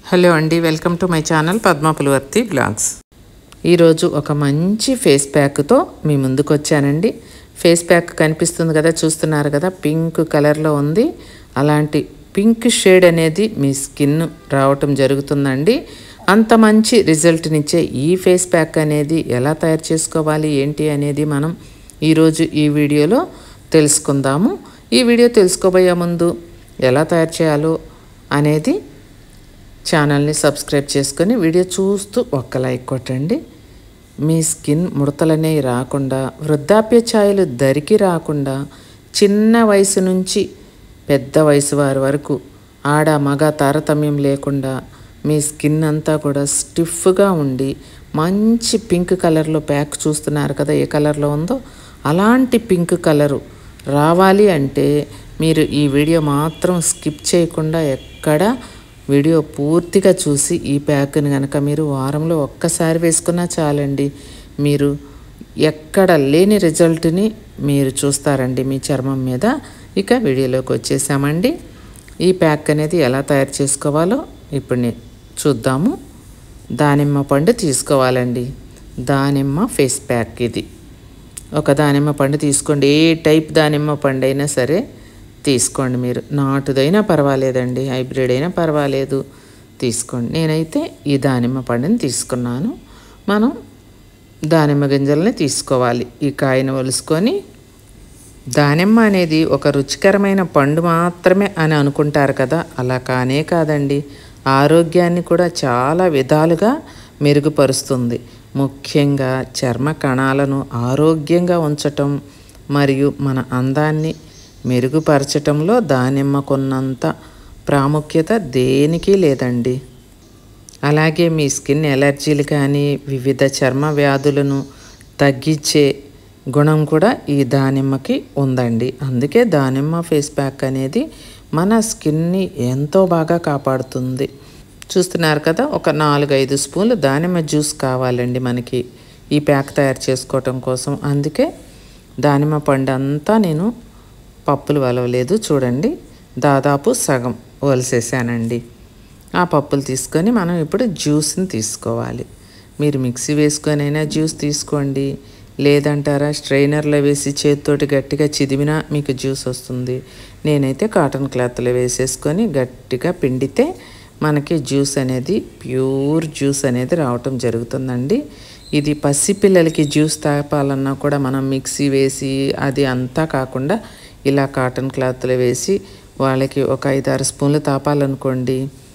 Hello అండి, welcome to my channel Padma Pulivarthi blogs. ఈరోజు ఒక మంచి ఫేస్ ప్యాక్తో మీ ముందుకు వచ్చానండి. ఫేస్ ప్యాక్ కనిపిస్తుంది కదా, చూస్తున్నారు కదా, పింక్ కలర్లో ఉంది. అలాంటి పింక్ షేడ్ అనేది మీ స్కిన్ రావటం జరుగుతుందండి. అంత మంచి రిజల్ట్నిచ్చే ఈ ఫేస్ ప్యాక్ అనేది ఎలా తయారు చేసుకోవాలి ఏంటి అనేది మనం ఈరోజు ఈ వీడియోలో తెలుసుకుందాము. ఈ వీడియో తెలుసుకోబోయే ముందు ఎలా తయారు చేయాలో అనేది ఛానల్ని సబ్స్క్రైబ్ చేసుకొని వీడియో చూస్తూ ఒక్క లైక్ కొట్టండి. మీ స్కిన్ ముడతలనే రాకుండా, వృద్ధాప్య ఛాయలు దరికి రాకుండా, చిన్న వయసు నుంచి పెద్ద వయసు వారి వరకు ఆడ మగ తారతమ్యం లేకుండా మీ స్కిన్ అంతా కూడా స్టిఫ్గా ఉండి మంచి పింక్ కలర్లో ప్యాక్ చూస్తున్నారు కదా, ఏ కలర్లో ఉందో అలాంటి పింక్ కలరు రావాలి అంటే మీరు ఈ వీడియో మాత్రం స్కిప్ చేయకుండా ఎక్కడ వీడియో పూర్తిగా చూసి ఈ ప్యాక్ని కనుక మీరు వారంలో ఒక్కసారి వేసుకున్నా చాలండి. మీరు ఎక్కడ లేని రిజల్ట్ని మీరు చూస్తారండి మీ చర్మం మీద. ఇక వీడియోలోకి వచ్చేసామండి. ఈ ప్యాక్ అనేది ఎలా తయారు చేసుకోవాలో ఇప్పుడు చూద్దాము. దానిమ్మ పండు తీసుకోవాలండి. దానిమ్మ ఫేస్ ప్యాక్ ఇది. ఒక దానిమ్మ పండు తీసుకోండి. ఏ టైప్ దానిమ్మ పండు అయినా సరే తీసుకోండి. మీరు నాటుదైనా పర్వాలేదండి, హైబ్రిడ్ అయినా పర్వాలేదు, తీసుకోండి. నేనైతే ఈ దానిమ్మ పండుని తీసుకున్నాను. మనం దానిమ్మ గింజల్ని తీసుకోవాలి. ఈ కాయను ఒలుసుకొని, దానిమ్మ అనేది ఒక రుచికరమైన పండు మాత్రమే అని అనుకుంటారు కదా, అలా కానే కాదండి. ఆరోగ్యాన్ని కూడా చాలా విధాలుగా మెరుగుపరుస్తుంది. ముఖ్యంగా చర్మ కణాలను ఆరోగ్యంగా ఉంచటం మరియు మన అందాన్ని మెరుగుపరచటంలో దానిమ్మకున్నంత ప్రాముఖ్యత దేనికి లేదండి. అలాగే మీ స్కిన్ ఎలర్జీలు కానీ వివిధ చర్మ వ్యాధులను తగ్గించే గుణం కూడా ఈ దానిమ్మకి ఉందండి. అందుకే దానిమ్మ ఫేస్ ప్యాక్ అనేది మన స్కిన్ని ఎంతో బాగా కాపాడుతుంది. చూస్తున్నారు కదా, ఒక 4-5 స్పూన్లు దానిమ్మ జ్యూస్ కావాలండి మనకి ఈ ప్యాక్ తయారు చేసుకోవటం కోసం. అందుకే దానిమ్మ పండు అంతా నేను పప్పులు వలవలేదు, చూడండి, దాదాపు సగం వలిసేసానండి. ఆ పప్పులు తీసుకొని మనం ఇప్పుడు జ్యూస్ని తీసుకోవాలి. మీరు మిక్సీ వేసుకొని అయినా జ్యూస్ తీసుకోండి, లేదంటారా స్ట్రైనర్లో వేసి చేతితోటి గట్టిగా చిదిమినా మీకు జ్యూస్ వస్తుంది. నేనైతే కాటన్ క్లాత్లో వేసేసుకొని గట్టిగా పిండితే మనకి జ్యూస్ అనేది ప్యూర్ జ్యూస్ అనేది రావటం జరుగుతుందండి. ఇది పసిపిల్లలకి జ్యూస్ తాపాలన్నా కూడా మనం మిక్సీ వేసి అది అంతా కాకుండా ఇలా కాటన్ క్లాత్లో వేసి వాళ్ళకి ఒక 5-6 స్పూన్లు తాపాలనుకోండి,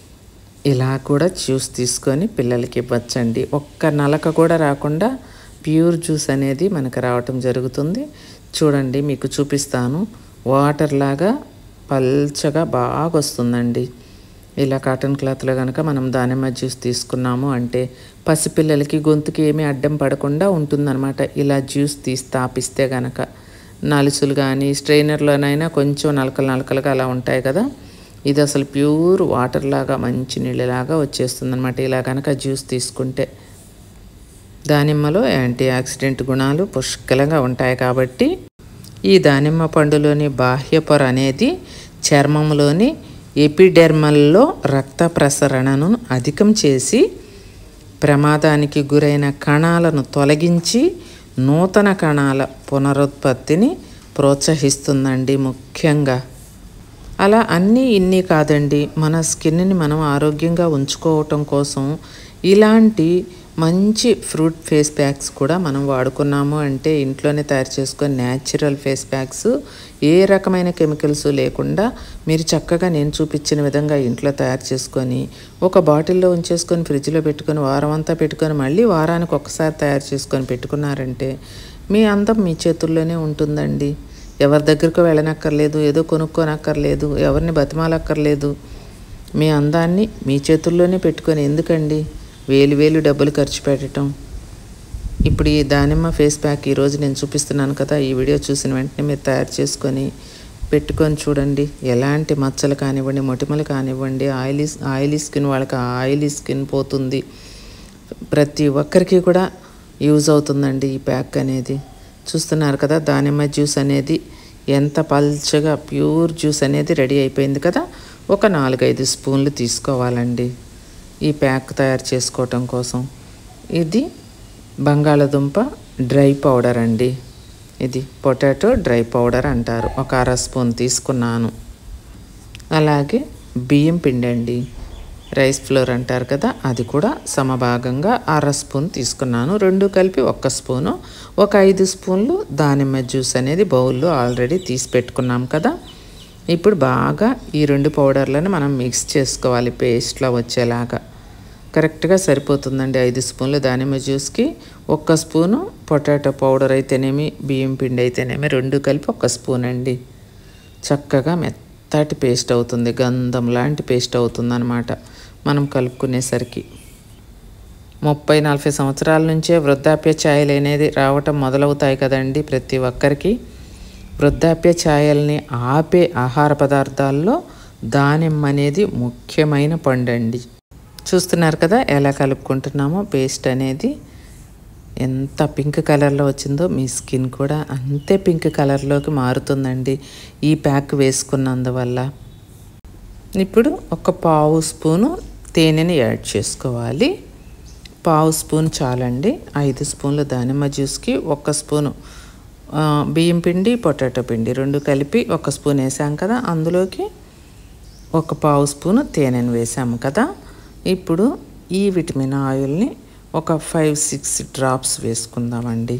ఇలా కూడా జ్యూస్ తీసుకొని పిల్లలకి ఇవ్వచ్చండి. ఒక్క నలక కూడా రాకుండా ప్యూర్ జ్యూస్ అనేది మనకు రావటం జరుగుతుంది. చూడండి, మీకు చూపిస్తాను. వాటర్ లాగా పల్చగా బాగా వస్తుందండి. ఇలా కాటన్ క్లాత్లో కనుక మనం దానిమ్మ జ్యూస్ తీసుకున్నాము అంటే పసిపిల్లలకి గొంతుకి ఏమీ అడ్డం పడకుండా ఉంటుందన్నమాట. ఇలా జ్యూస్ తీసి తాపిస్తే కనుక నలుసులు కానీ స్ట్రైనర్లోనైనా కొంచెం నలకలుగా అలా ఉంటాయి కదా, ఇది అసలు ప్యూర్ వాటర్ లాగా మంచి నీళ్ళలాగా వచ్చేస్తుంది అనమాట. ఇలా కనుక జ్యూస్ తీసుకుంటే దానిమ్మలో యాంటీ ఆక్సిడెంట్ గుణాలు పుష్కలంగా ఉంటాయి కాబట్టి ఈ దానిమ్మ పండులోని బాహ్య పొర అనేది చర్మంలోని ఎపిడెర్మల్లో రక్త ప్రసరణను అధికం చేసి ప్రమాదానికి గురైన కణాలను తొలగించి నూతన కణాల పునరుత్పత్తిని ప్రోత్సహిస్తుందండి. ముఖ్యంగా అలా అన్నీ ఇన్ని కాదండి, మన స్కిన్ని మనం ఆరోగ్యంగా ఉంచుకోవటం కోసం ఇలాంటి మంచి ఫ్రూట్ ఫేస్ ప్యాక్స్ కూడా మనం వాడుకున్నాము అంటే ఇంట్లోనే తయారు చేసుకొని న్యాచురల్ ఫేస్ ప్యాక్స్ ఏ రకమైన కెమికల్స్ లేకుండా మీరు చక్కగా నేను చూపించిన విధంగా ఇంట్లో తయారు చేసుకొని ఒక బాటిల్లో ఉంచేసుకొని ఫ్రిడ్జ్లో పెట్టుకొని వారం అంతా పెట్టుకొని మళ్ళీ వారానికి ఒకసారి తయారు చేసుకొని పెట్టుకున్నారంటే మీ అందం మీ చేతుల్లోనే ఉంటుందండి. ఎవరి దగ్గరకు వెళ్ళనక్కర్లేదు, ఏదో కొనుక్కోనక్కర్లేదు, ఎవరిని బతిమాలక్కర్లేదు. మీ అందాన్ని మీ చేతుల్లోనే పెట్టుకొని ఎందుకండి వేలు డబ్బులు ఖర్చు పెట్టడం. ఇప్పుడు ఈ దానిమ్మ ఫేస్ ప్యాక్ ఈరోజు నేను చూపిస్తున్నాను కదా, ఈ వీడియో చూసిన వెంటనే మీరు తయారు చేసుకొని పెట్టుకొని చూడండి. ఎలాంటి మచ్చలు కానివ్వండి, మొటిమలు కానివ్వండి, ఆయిలీ స్కిన్ వాళ్ళకి ఆయిలీ స్కిన్ పోతుంది. ప్రతి ఒక్కరికి కూడా యూజ్ అవుతుందండి ఈ ప్యాక్ అనేది. చూస్తున్నారు కదా, దానిమ్మ జ్యూస్ అనేది ఎంత పల్చగా ప్యూర్ జ్యూస్ అనేది రెడీ అయిపోయింది కదా. ఒక 4-5 స్పూన్లు తీసుకోవాలండి. ఈ ప్యాక్ తయారు చేసుకోవటం కోసం. ఇది బంగాళదుంప డ్రై పౌడర్ అండి. ఇది పొటాటో డ్రై పౌడర్ అంటారు. ఒక అర స్పూన్ తీసుకున్నాను. అలాగే బియ్యం పిండి అండి, రైస్ ఫ్లోర్ అంటారు కదా, అది కూడా సమభాగంగా అర స్పూన్ తీసుకున్నాను. రెండు కలిపి 1 స్పూను. ఒక 5 స్పూన్లు దానిమ్మ జ్యూస్ అనేది బౌల్లో ఆల్రెడీ తీసి పెట్టుకున్నాం కదా. ఇప్పుడు బాగా ఈ 2 పౌడర్లను మనం మిక్స్ చేసుకోవాలి పేస్ట్లా వచ్చేలాగా. కరెక్ట్గా సరిపోతుందండి. 5 స్పూన్లు దానిమ్మ జ్యూస్కి 1 స్పూను పొటాటో పౌడర్ అయితేనేమి, బియ్యం పిండి అయితేనేమి 2 కలిపి 1 స్పూన్ అండి. చక్కగా మెత్తటి పేస్ట్ అవుతుంది, గంధం లాంటి పేస్ట్ అవుతుంది అన్నమాట మనం కలుపుకునేసరికి. 30-40 సంవత్సరాల నుంచే వృద్ధాప్య ఛాయలు అనేది రావటం మొదలవుతాయి కదండి ప్రతి ఒక్కరికి. వృద్ధాప్య ఛాయల్ని ఆపే ఆహార పదార్థాల్లో దానిమ్మ అనేది ముఖ్యమైన పండండి. చూస్తున్నారు కదా ఎలా కలుపుకుంటున్నామో. పేస్ట్ అనేది ఎంత పింక్ కలర్లో వచ్చిందో మీ స్కిన్ కూడా అంతే పింక్ కలర్లోకి మారుతుందండి ఈ ప్యాక్ వేసుకున్నందువల్ల. ఇప్పుడు ఒక పావు స్పూను తేనెని యాడ్ చేసుకోవాలి. పావు స్పూన్ చాలండి. 5 స్పూన్లు దానిమ్మ జ్యూస్కి 1 స్పూను బియ్యం పిండి, పొటాటో పిండి 2 కలిపి 1 స్పూన్ వేసాం కదా, అందులోకి ఒక పావు స్పూను తేనెను వేసాము కదా. ఇప్పుడు ఈ విటమిన్ ఆయిల్ని ఒక 5-6 డ్రాప్స్ వేసుకుందామండి.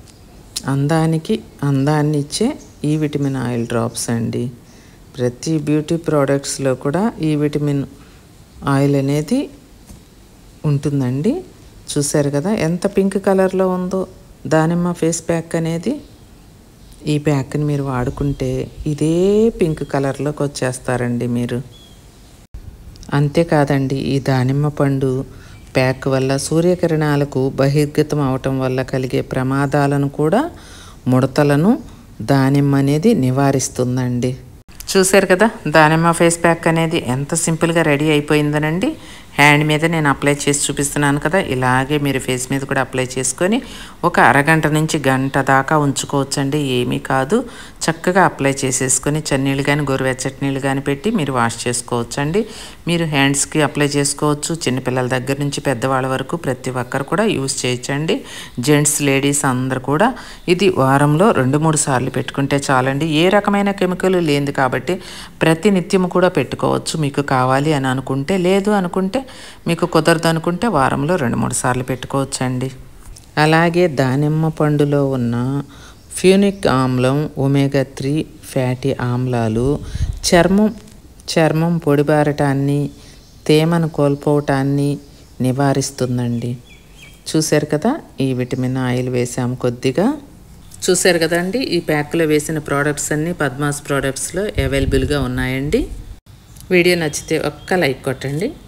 అందాన్ని ఇచ్చే ఈ విటమిన్ ఆయిల్ డ్రాప్స్ అండి. ప్రతి బ్యూటీ ప్రోడక్ట్స్లో కూడా ఈ విటమిన్ ఆయిల్ అనేది ఉంటుందండి. చూసారు కదా ఎంత పింక్ కలర్లో ఉందో దానిమ్మ ఫేస్ ప్యాక్ అనేది. ఈ ప్యాక్ని మీరు వాడుకుంటే ఇదే పింక్ కలర్లోకి వచ్చేస్తారండి మీరు. అంతేకాదండి, ఈ దానిమ్మ పండు ప్యాక్ వల్ల సూర్యకిరణాలకు బహిర్గతం అవటం వల్ల కలిగే ప్రమాదాలను కూడా, ముడతలను దానిమ్మ అనేది నివారిస్తుందండి. చూశారు కదా దానిమ్మ ఫేస్ ప్యాక్ అనేది ఎంత సింపుల్గా రెడీ అయిపోయిందనండి. హ్యాండ్ మీద నేను అప్లై చేసి చూపిస్తున్నాను కదా, ఇలాగే మీరు ఫేస్ మీద కూడా అప్లై చేసుకొని ఒక అరగంట నుంచి గంట దాకా ఉంచుకోవచ్చండి. ఏమీ కాదు, చక్కగా అప్లై చేసేసుకొని చన్నీళ్ళు కానీ గోరువెచ్చటి నీళ్ళు కానీ పెట్టి మీరు వాష్ చేసుకోవచ్చండి. మీరు హ్యాండ్స్కి అప్లై చేసుకోవచ్చు. చిన్నపిల్లల దగ్గర నుంచి పెద్దవాళ్ళ వరకు ప్రతి ఒక్కరు కూడా యూజ్ చేయొచ్చండి. జెంట్స్, లేడీస్ అందరు కూడా ఇది వారంలో 2-3 సార్లు పెట్టుకుంటే చాలండి. ఏ రకమైన కెమికల్ లేనిది కాబట్టి ప్రతి నిత్యము కూడా పెట్టుకోవచ్చు మీకు కావాలి అని అనుకుంటే. లేదు అనుకుంటే, మీకు కుదరదు అనుకుంటే వారంలో 2-3 సార్లు పెట్టుకోవచ్చండి. అలాగే దానిమ్మ పండులో ఉన్న ఫ్యూనిక్ ఆమ్లం, ఒమేగా 3 ఫ్యాటీ ఆమ్లాలు చర్మం పొడిబారటాన్ని, తేమను కోల్పోవటాన్ని నివారిస్తుందండి. చూశారు కదా ఈ విటమిన్ ఆయిల్ వేసాము కొద్దిగా. చూశారు కదండి ఈ ప్యాక్లో వేసిన ప్రోడక్ట్స్ అన్నీ పద్మాస్ ప్రోడక్ట్స్లో అవైలబుల్గా ఉన్నాయండి. వీడియో నచ్చితే ఒక్క లైక్ కొట్టండి.